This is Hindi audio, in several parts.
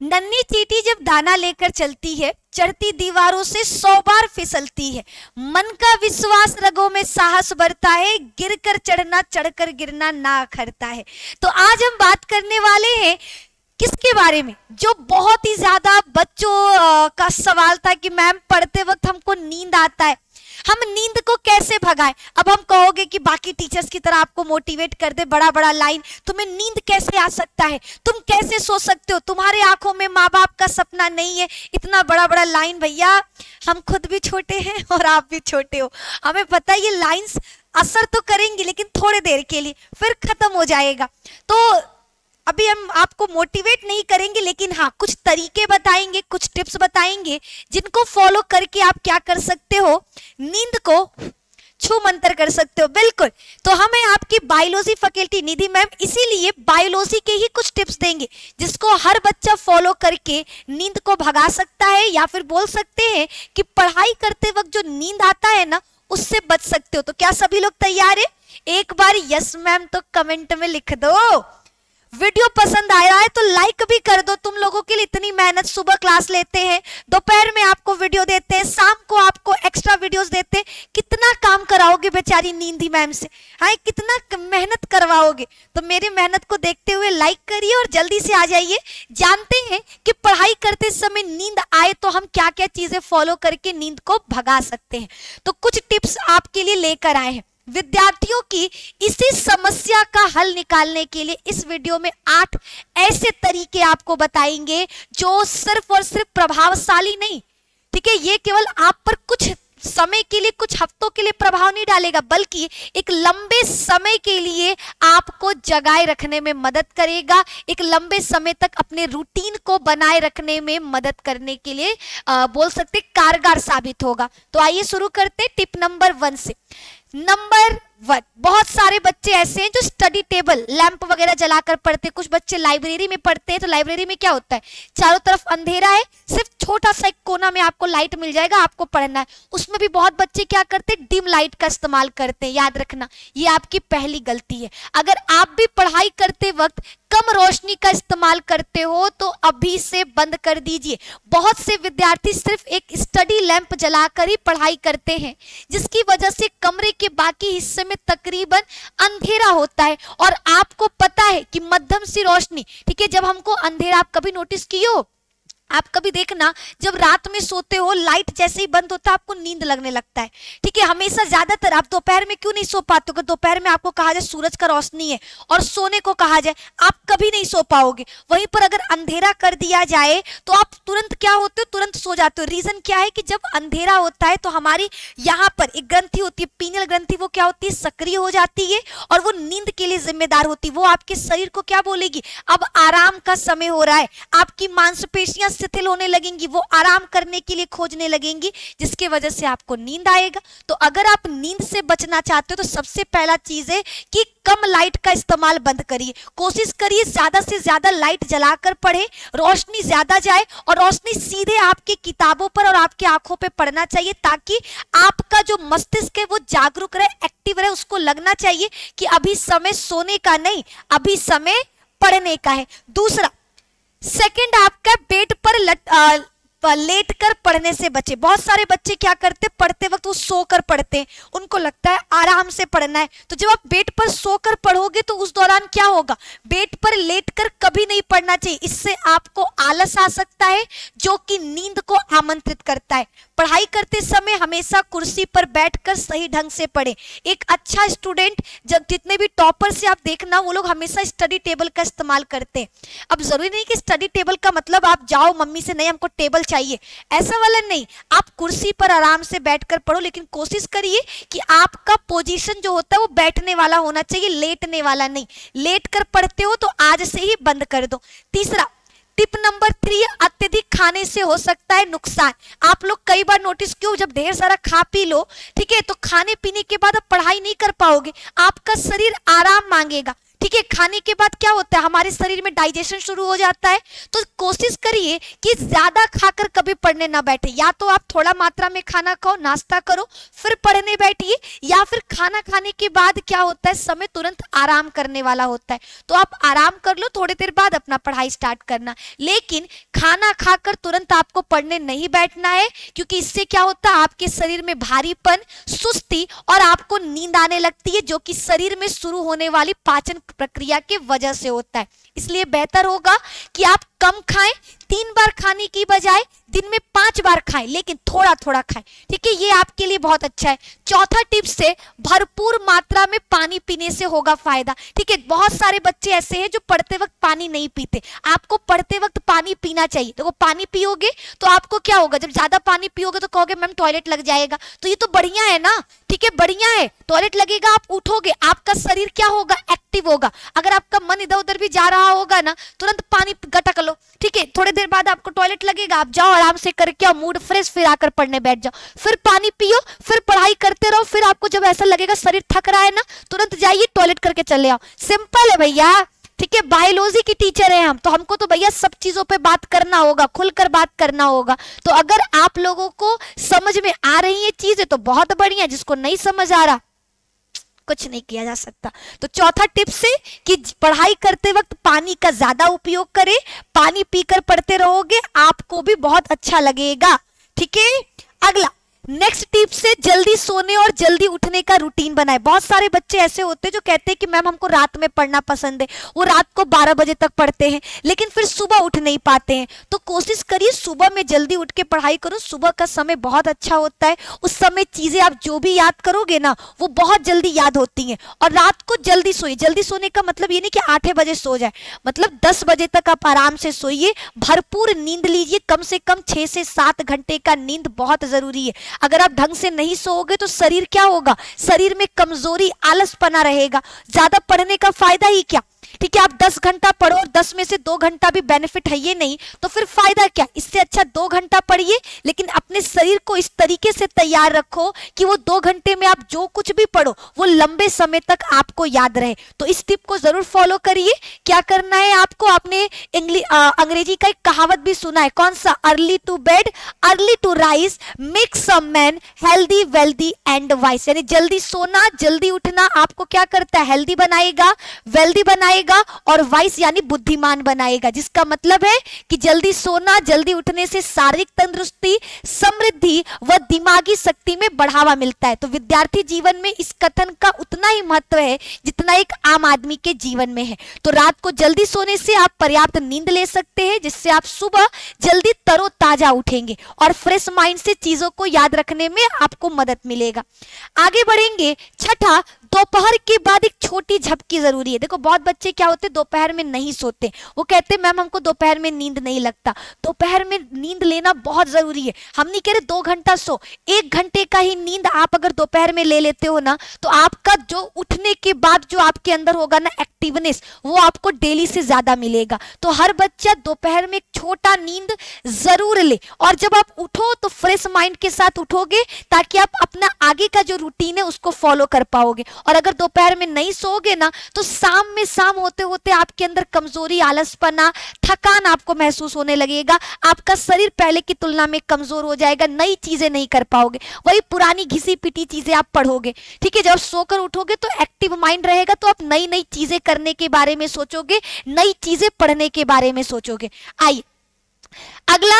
नन्ही चींटी जब दाना लेकर चलती है, चढ़ती दीवारों से 100 बार फिसलती है, मन का विश्वास रगों में साहस बढ़ता है, गिरकर चढ़ना चढ़कर गिरना ना अखरता है। तो आज हम बात करने वाले हैं किसके बारे में, जो बहुत ही ज्यादा बच्चों का सवाल था कि मैम पढ़ते वक्त हमको नींद आता है, हम नींद को कैसे भगाएं। अब हम कहोगे कि बाकी टीचर्स की तरह आपको मोटिवेट कर दे बड़ा बड़ा लाइन, तुम्हें नींद कैसे आ सकता है, तुम कैसे सो सकते हो, तुम्हारे आंखों में माँ बाप का सपना नहीं है, इतना बड़ा बड़ा लाइन। भैया हम खुद भी छोटे हैं और आप भी छोटे हो, हमें पता है ये लाइन्स असर तो करेंगी लेकिन थोड़ी देर के लिए, फिर खत्म हो जाएगा। तो अभी हम आपको मोटिवेट नहीं करेंगे, लेकिन हाँ कुछ तरीके बताएंगे, कुछ टिप्स बताएंगे जिनको फॉलो करके आप क्या कर सकते हो, नींद को छू मंतर कर सकते हो। बिल्कुल, तो हमें आपकी बायोलॉजी फैकल्टी निधि मैम इसीलिए बायोलॉजी के ही कुछ टिप्स देंगे जिसको हर बच्चा फॉलो करके नींद को भगा सकता है, या फिर बोल सकते हैं कि पढ़ाई करते वक्त जो नींद आता है ना उससे बच सकते हो। तो क्या सभी लोग तैयार है? एक बार यस मैम तो कमेंट में लिख दो। वीडियो पसंद आ रहा है तो लाइक भी कर दो, तुम लोगों के लिए इतनी मेहनत, सुबह क्लास लेते हैं, दोपहर में आपको वीडियो देते हैं, शाम को आपको एक्स्ट्रा वीडियोस देते हैं, कितना काम कराओगे बेचारी नींदी मैम से, हाँ कितना मेहनत करवाओगे। तो मेरी मेहनत को देखते हुए लाइक करिए और जल्दी से आ जाइए। जानते हैं कि पढ़ाई करते समय नींद आए तो हम क्या क्या चीजें फॉलो करके नींद को भगा सकते हैं। तो कुछ टिप्स आपके लिए लेकर आए हैं। विद्यार्थियों की इसी समस्या का हल निकालने के लिए इस वीडियो में 8 ऐसे तरीके आपको बताएंगे जो सिर्फ और सिर्फ प्रभावशाली नहीं, ठीक है, ये केवल आप पर कुछ समय के लिए, कुछ हफ्तों के लिए प्रभाव नहीं डालेगा, बल्कि एक लंबे समय के लिए आपको जगाए रखने में मदद करेगा, एक लंबे समय तक अपने रूटीन को बनाए रखने में मदद करने के लिए बोल सकते कारगर साबित होगा। तो आइए शुरू करते टिप नंबर 1 से। नंबर 1, बहुत सारे बच्चे ऐसे हैं जो स्टडी टेबल लैंप वगैरह जलाकर पढ़ते हैं। कुछ बच्चे लाइब्रेरी में पढ़ते हैं, तो लाइब्रेरी में क्या होता है, चारों तरफ अंधेरा है, सिर्फ छोटा सा एक कोना में आपको लाइट मिल जाएगा, आपको पढ़ना है। उसमें भी बहुत बच्चे क्या करते हैं, डिम लाइट का इस्तेमाल करते हैं। याद रखना ये आपकी पहली गलती है। अगर आप भी पढ़ाई करते वक्त कम रोशनी का इस्तेमाल करते हो तो अभी से बंद कर दीजिए। बहुत से विद्यार्थी सिर्फ एक स्टडी लैंप जलाकर ही पढ़ाई करते हैं, जिसकी वजह से कमरे के बाकी हिस्से में तकरीबन अंधेरा होता है। और आपको पता है कि मध्यम सी रोशनी, ठीक है, जब हमको अंधेरा, आप कभी नोटिस किए हो, आप कभी देखना जब रात में सोते हो लाइट जैसे ही बंद होता है आपको नींद लगने लगता है, ठीक है। हमेशा ज्यादातर आप दोपहर में क्यों नहीं सो पाते हो? दोपहर में आपको कहा जाए सूरज का रोशनी है और सोने को कहा जाए, आप कभी नहीं सो पाओगे। वहीं पर अगर अंधेरा कर दिया जाए तो आप तुरंत क्या होते हो, तुरंत सो जाते हो। रीजन क्या है कि जब अंधेरा होता है तो हमारी यहाँ पर एक ग्रंथि होती है, पीनियल ग्रंथि, वो क्या होती है, सक्रिय हो जाती है और वो नींद के लिए जिम्मेदार होती है। वो आपके शरीर को क्या बोलेगी, अब आराम का समय हो रहा है। आपकी मांसपेशियां शिथिल होने लगेंगी, वो आराम करने के लिए खोजने लगेंगी, जिसकी वजह से आपको नींद आएगा। तो अगर आप नींद से बचना चाहते हो तो सबसे पहला चीज है कि कम लाइट का इस्तेमाल बंद करिए। कोशिश करिए ज्यादा से ज्यादा लाइट जलाकर पढ़े, रोशनी ज्यादा जाए और रोशनी सीधे आपकी किताबों पर और आपकी आंखों पे पड़ना चाहिए, ताकि आपका जो मस्तिष्क है वो जागरूक रहे, एक्टिव रहे। उसको लगना चाहिए कि अभी समय सोने का नहीं, अभी समय पढ़ने का है। दूसरा, सेकंड, आपका बेड पर लेट कर पढ़ने से बचे। बहुत सारे बच्चे क्या करते, पढ़ते वक्त वो सोकर पढ़ते हैं, उनको लगता है आराम से पढ़ना है। तो जब आप बेड पर सोकर पढ़ोगे तो उस दौरान क्या होगा, बेड पर लेटकर कभी नहीं पढ़ना चाहिए। इससे आपको आलस आ सकता है जो कि नींद को आमंत्रित करता है। पढ़ाई करते समय हमेशा कुर्सी पर बैठकर सही ढंग से पढ़े। एक अच्छा स्टूडेंट, जब जितने भी टॉपर से आप देखना, वो लोग हमेशा स्टडी टेबल का इस्तेमाल करते हैं। अब जरूरी नहीं कि स्टडी टेबल का मतलब आप जाओ मम्मी से, नहीं हमको टेबल चाहिए, ऐसा वाला नहीं। आप कुर्सी पर आराम से बैठकर पढ़ो, लेकिन कोशिश करिए कि आपका पोजीशन जो होता है वो बैठने वाला होना चाहिए, लेटने वाला नहीं। लेट कर पढ़ते हो तो आज से ही बंद कर दो। तीसरा, टिप नंबर 3, अत्यधिक खाने से हो सकता है नुकसान। आप लोग कई बार नोटिस किया, जब ढेर सारा खा पी लो, ठीक है, तो खाने पीने के बाद आप पढ़ाई नहीं कर पाओगे, आपका शरीर आराम मांगेगा, ठीक है, खाने के बाद क्या होता है, हमारे शरीर में डाइजेशन शुरू हो जाता है। तो कोशिश करिए कि ज्यादा खाकर कभी पढ़ने ना बैठे, या तो आप थोड़ा मात्रा में खाना खाओ, नाश्ता करो, फिर पढ़ने बैठिए, या फिर खाना खाने के बाद क्या होता है, समय तुरंत आराम करने वाला होता है, तो आप आराम कर लो, थोड़ी देर बाद अपना पढ़ाई स्टार्ट करना। लेकिन खाना खाकर तुरंत आपको पढ़ने नहीं बैठना है, क्योंकि इससे क्या होता है, आपके शरीर में भारीपन, सुस्ती और आपको नींद आने लगती है, जो कि शरीर में शुरू होने वाली पाचन प्रक्रिया की वजह से होता है। इसलिए बेहतर होगा कि आप कम खाएं, 3 बार खाने की बजाय दिन में 5 बार खाएं, लेकिन थोड़ा थोड़ा खाएं। ठीक है, ये आपके लिए बहुत अच्छा है। चौथा टिप्स है, भरपूर मात्रा में पानी पीने से होगा फायदा। ठीक है, बहुत सारे बच्चे ऐसे हैं जो पढ़ते वक्त पानी नहीं पीते। आपको पढ़ते वक्त पानी पीना चाहिए। देखो, पानी पियोगे तो आपको क्या होगा, जब ज्यादा पानी पियोगे तो कहोगे मैम टॉयलेट लग जाएगा, तो ये तो बढ़िया है ना। ठीक है, बढ़िया है, टॉयलेट लगेगा, आप उठोगे, आपका शरीर क्या होगा, एक्टिव होगा। अगर आपका मन इधर उधर भी जा रहा होगा ना, तुरंत पानी गटक लो। ठीक है, थोड़ी देर बाद आपको टॉयलेट लगेगा, आप जाओ आराम से करके आओ, मूड फ्रेश, फिर आकर पढ़ने बैठ जाओ, फिर पानी पियो, फिर पढ़ाई करते रहो। फिर आपको जब ऐसा लगेगा शरीर थक रहा है ना, तुरंत जाइए टॉयलेट करके चले आओ। सिंपल है भैया। ठीक है, बायोलॉजी की टीचर है हम, तो हमको तो भैया सब चीजों पे बात करना होगा, खुलकर बात करना होगा। तो अगर आप लोगों को समझ में आ रही है चीजें तो बहुत बढ़िया, जिसको नहीं समझ आ रहा कुछ नहीं किया जा सकता। तो चौथा टिप्स है कि पढ़ाई करते वक्त पानी का ज्यादा उपयोग करें। पानी पीकर पढ़ते रहोगे, आपको भी बहुत अच्छा लगेगा। ठीक है, अगला नेक्स्ट टिप से, जल्दी सोने और जल्दी उठने का रूटीन बनाए। बहुत सारे बच्चे ऐसे होते हैं जो कहते हैं कि मैम हमको रात में पढ़ना पसंद है, वो रात को 12 बजे तक पढ़ते हैं, लेकिन फिर सुबह उठ नहीं पाते हैं। तो कोशिश करिए सुबह में जल्दी उठ के पढ़ाई करो। सुबह का समय बहुत अच्छा होता है, उस समय चीजें आप जो भी याद करोगे ना वो बहुत जल्दी याद होती हैं। और रात को जल्दी सोइए। जल्दी सोने का मतलब ये नहीं कि 8 बजे सो जाए, मतलब 10 बजे तक आप आराम से सोइए, भरपूर नींद लीजिए। कम से कम 6 से 7 घंटे का नींद बहुत जरूरी है। अगर आप ढंग से नहीं सोओगे तो शरीर क्या होगा, शरीर में कमजोरी, आलसपना रहेगा। ज्यादा पढ़ने का फायदा ही क्या। ठीक है, आप 10 घंटा पढ़ो और 10 में से 2 घंटा भी बेनिफिट है ये नहीं, तो फिर फायदा क्या। इससे अच्छा 2 घंटा पढ़िए, लेकिन अपने शरीर को इस तरीके से तैयार रखो कि वो 2 घंटे में आप जो कुछ भी पढ़ो वो लंबे समय तक आपको याद रहे। तो इस टिप को जरूर फॉलो करिए। क्या करना है आपको, आपने अंग्रेजी का एक कहावत भी सुना है, कौन सा, early to bed early to rise make some man healthy wealthy and wise. यानी जल्दी सोना जल्दी उठना आपको क्या करता है, हेल्दी बनाएगा, वेल्दी बनाएगा और वाइस यानी बुद्धिमान बनाएगा। जिसका मतलब है कि जल्दी सोना जल्दी उठने से शारीरिक तंदुरुस्ती, समृद्धि व दिमागी शक्ति में बढ़ावा मिलता है। तो विद्यार्थी जीवन में इस कथन का उतना ही महत्व है जितना एक आम आदमी के जीवन में है। तो रात को जल्दी सोने से आप पर्याप्त नींद ले सकते हैं, जिससे आप सुबह जल्दी तरोताजा उठेंगे और फ्रेश माइंड से चीजों को याद रखने में आपको मदद मिलेगा। आगे बढ़ेंगे। छठा, दोपहर के बाद एक छोटी झपकी जरूरी है। देखो, बहुत बच्चे क्या होते हैं, दोपहर में नहीं सोते, वो कहते हैं मैम हमको दोपहर में नींद नहीं लगता। दोपहर में नींद लेना बहुत जरूरी है। हम नहीं कह रहे 2 घंटा सो, 1 घंटे का ही नींद आप अगर दोपहर में ले लेते हो ना, तो आपका जो उठने के बाद जो आपके अंदर होगा ना एक्टिवनेस, वो आपको डेली से ज्यादा मिलेगा। तो हर बच्चा दोपहर में एक छोटा नींद जरूर ले, और जब आप उठो तो फ्रेश माइंड के साथ उठोगे, ताकि आप अपना आगे का जो रूटीन है उसको फॉलो कर पाओगे। और अगर दोपहर में नहीं सोओगे ना, तो शाम होते होते आपके अंदर कमजोरी, आलसपना, थकान आपको महसूस होने लगेगा। आपका शरीर पहले की तुलना में कमजोर हो जाएगा, नई चीजें नहीं कर पाओगे, वही पुरानी घिसी पिटी चीजें आप पढ़ोगे। ठीक है, जब सोकर उठोगे तो एक्टिव माइंड रहेगा, तो आप नई नई चीजें करने के बारे में सोचोगे, नई चीजें पढ़ने के बारे में सोचोगे। आइए अगला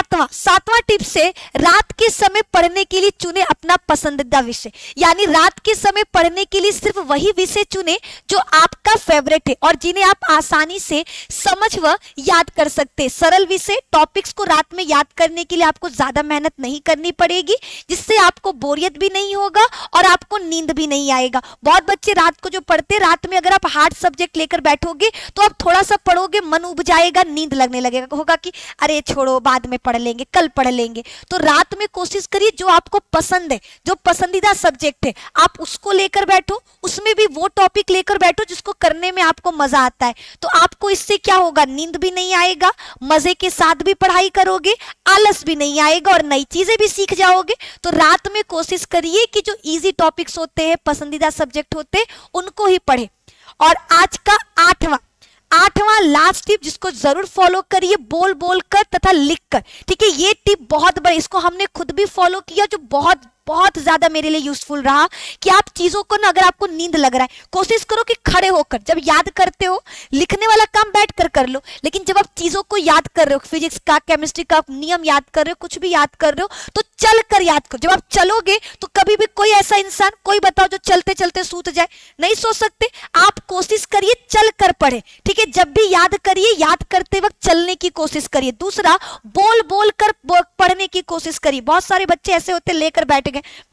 सातवां टिप्स है, रात के समय पढ़ने के लिए चुने अपना पसंदीदा विषय। यानी रात के समय पढ़ने के लिए सिर्फ वही विषय चुने जो आपका फेवरेट है और जिन्हें आप आसानी से समझ व याद कर सकते हैं। सरल विषय, टॉपिक्स को रात में याद करने के लिए आपको ज्यादा मेहनत नहीं करनी पड़ेगी, जिससे आपको बोरियत भी नहीं होगा और आपको नींद भी नहीं आएगा। बहुत बच्चे रात को जो पढ़ते, रात में अगर आप हार्ड सब्जेक्ट लेकर बैठोगे तो आप थोड़ा सा पढ़ोगे, मन उब जाएगा, नींद लगने लगेगा, होगा कि अरे छोड़ो बाद में पढ़ लेंगे, कल पढ़ लेंगे। तो रात में कोशिश करिए जो आपको पसंद है, जो पसंदीदा सब्जेक्ट है, आप उसको लेकर बैठो, उसमें भी वो टॉपिक लेकर बैठो जिसको करने में आपको मजा आता है। तो आपको इससे क्या होगा, नींद भी नहीं आएगा, मजे के साथ भी पढ़ाई करोगे, आलस भी नहीं आएगा और नई चीजें भी सीख जाओगे। तो रात में कोशिश करिए कि जो इजी टॉपिक्स होते हैं, पसंदीदा सब्जेक्ट होते हैं, उनको ही पढ़े। और आज का आठवां लास्ट टिप जिसको जरूर फॉलो करिए, बोल बोल कर तथा लिख कर। ठीक है, ये टिप बहुत बड़ी, इसको हमने खुद भी फॉलो किया, जो बहुत बहुत ज्यादा मेरे लिए यूजफुल रहा। कि आप चीजों को ना, अगर आपको नींद लग रहा है, कोशिश करो कि खड़े होकर जब याद करते हो, लिखने वाला काम बैठकर कर लो, लेकिन जब आप चीजों को याद कर रहे हो, फिजिक्स का, केमिस्ट्री का नियम याद कर रहे हो, कुछ भी याद कर रहे हो, तो चल कर याद करो। जब आप चलोगे तो कभी भी कोई ऐसा इंसान, कोई बताओ जो चलते चलते सूत जाए, नहीं सो सकते। आप कोशिश करिए चल कर पढ़े। ठीक है, जब भी याद करिए, याद करते वक्त चलने की कोशिश करिए। दूसरा, बोल बोल कर पढ़ने की कोशिश करिए। बहुत सारे बच्चे ऐसे होते, लेकर बैठ गए,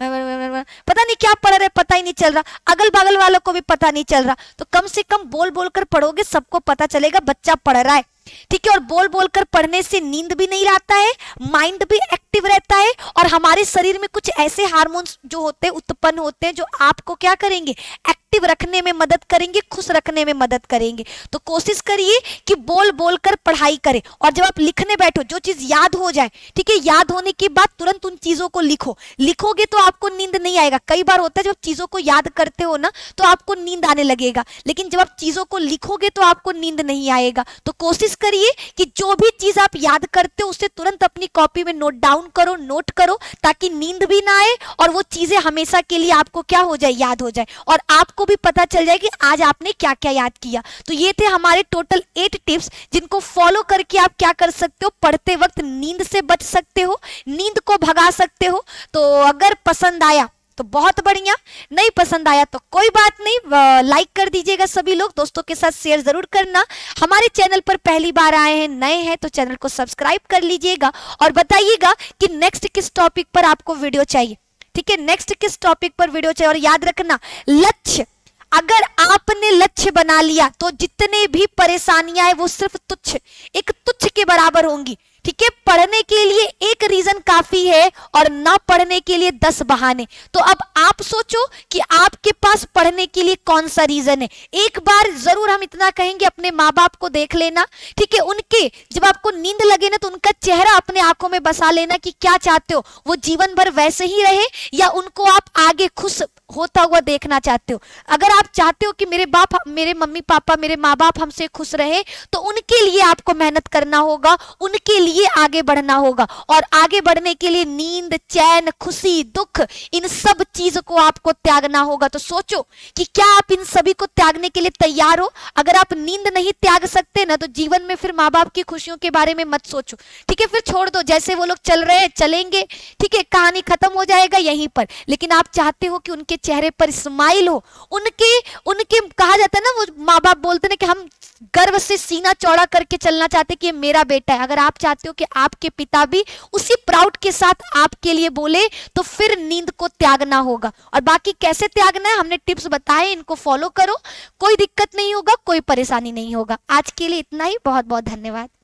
पता नहीं क्या पढ़ रहे, पता ही नहीं चल रहा, अगल बगल वालों को भी पता नहीं चल रहा। तो कम से कम बोल बोल कर पढ़ोगे, सबको पता चलेगा बच्चा पढ़ रहा है। ठीक है, और बोल बोल कर पढ़ने से नींद भी नहीं आता है, माइंड भी एक्टिव रहता है, और हमारे शरीर में कुछ ऐसे हार्मोन्स जो होते हैं, उत्पन्न होते हैं, जो आपको क्या करेंगे, एक्टिव रखने में मदद करेंगे, खुश रखने में मदद करेंगे। तो कोशिश करिए कि बोल बोल कर पढ़ाई करें। और जब आप लिखने बैठो, जो चीज याद हो जाए, ठीक है, याद होने के बाद तुरंत उन चीजों को लिखो। लिखोगे तो आपको नींद नहीं आएगा। कई बार होता है जब चीजों को याद करते हो ना, तो आपको नींद आने लगेगा, लेकिन जब आप चीजों को लिखोगे तो आपको नींद नहीं आएगा। तो कोशिश करिए कि जो भी चीज आप याद करते हो उसे तुरंत अपनी कॉपी में नोट डाउन करो, नोट करो, ताकि नींद भी ना आए और वो चीजें हमेशा के लिए आपको क्या हो जाए, याद हो जाए, और आपको भी पता चल जाए कि आज आपने क्या क्या याद किया। तो ये थे हमारे टोटल 8 टिप्स, जिनको फॉलो करके आप क्या कर सकते हो, पढ़ते वक्त नींद से बच सकते हो, नींद को भगा सकते हो। तो अगर पसंद आया तो बहुत बढ़िया, नहीं पसंद आया तो कोई बात नहीं, लाइक कर दीजिएगा सभी लोग, दोस्तों के साथ शेयर जरूर करना। हमारे चैनल पर पहली बार आए हैं, नए हैं, तो चैनल को सब्सक्राइब कर लीजिएगा और बताइएगा कि नेक्स्ट किस टॉपिक पर आपको वीडियो चाहिए। ठीक है, नेक्स्ट किस टॉपिक पर वीडियो चाहिए। और याद रखना, लक्ष्य, अगर आपने लक्ष्य बना लिया तो जितने भी परेशानियां हैं वो सिर्फ तुच्छ, एक तुच्छ के बराबर होंगी। ठीक है, पढ़ने के लिए एक रीजन काफी है और ना पढ़ने के लिए 10 बहाने। तो अब आप सोचो कि आपके पास पढ़ने के लिए कौन सा रीजन है। एक बार जरूर हम इतना कहेंगे, अपने माँ बाप को देख लेना। ठीक है, उनके जब आपको नींद लगे ना, तो उनका चेहरा अपने आंखों में बसा लेना कि क्या चाहते हो, वो जीवन भर वैसे ही रहे या उनको आप आगे खुश होता हुआ देखना चाहते हो। अगर आप चाहते हो कि मेरे मम्मी पापा, मेरे माँ बाप हमसे खुश रहे, तो उनके लिए आपको मेहनत करना होगा, उनके लिए आगे बढ़ना होगा। और आगे बढ़ने के लिए नींद, चैन, खुशी, दुख, इन सब चीज को आपको त्यागना होगा। तो सोचो कि क्या आप इन सभी को त्यागने के लिए तैयार हो। अगर आप नींद नहीं त्याग सकते ना, तो जीवन में फिर माँ बाप की खुशियों के बारे में मत सोचो। ठीक है, फिर छोड़ दो, जैसे वो लोग चल रहे हैं चलेंगे। ठीक है, कहानी खत्म हो जाएगा यहीं पर। लेकिन आप चाहते हो कि उनके चेहरे पर स्माइल हो, उनके कहा जाता है ना, वो माँ बाप बोलते हैं कि हम गर्व से सीना चौड़ा करके चलना चाहते कि ये मेरा बेटा है। अगर आप चाहते हो कि आपके पिता भी उसी प्राउड के साथ आपके लिए बोले, तो फिर नींद को त्यागना होगा। और बाकी कैसे त्यागना है हमने टिप्स बताए, इनको फॉलो करो, कोई दिक्कत नहीं होगा, कोई परेशानी नहीं होगा। आज के लिए इतना ही, बहुत बहुत धन्यवाद।